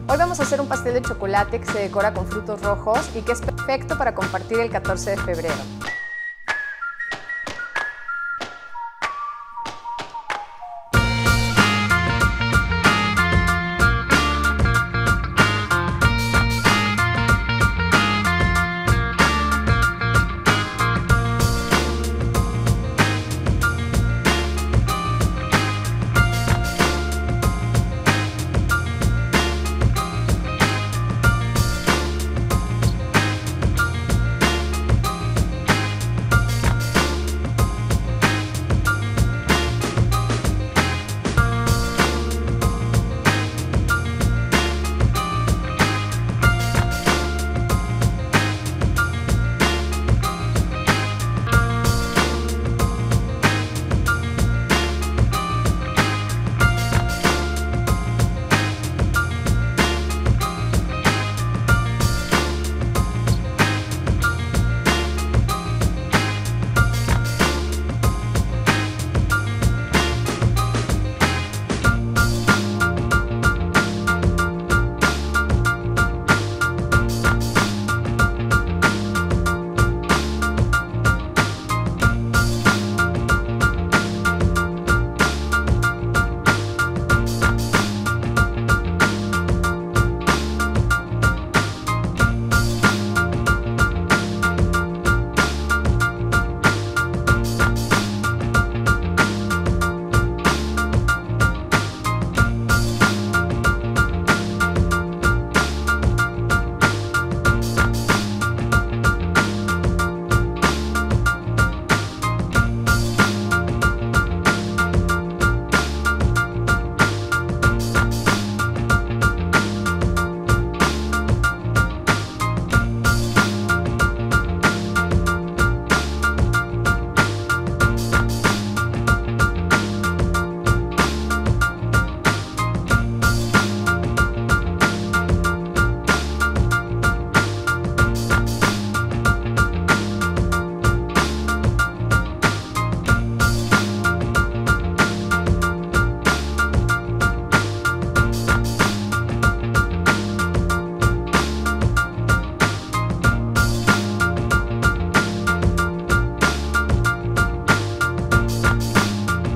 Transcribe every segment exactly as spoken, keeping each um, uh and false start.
Hoy vamos a hacer un pastel de chocolate que se decora con frutos rojos y que es perfecto para compartir el catorce de febrero.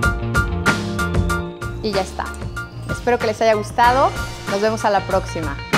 Y ya está. Espero que les haya gustado. Nos vemos a la próxima.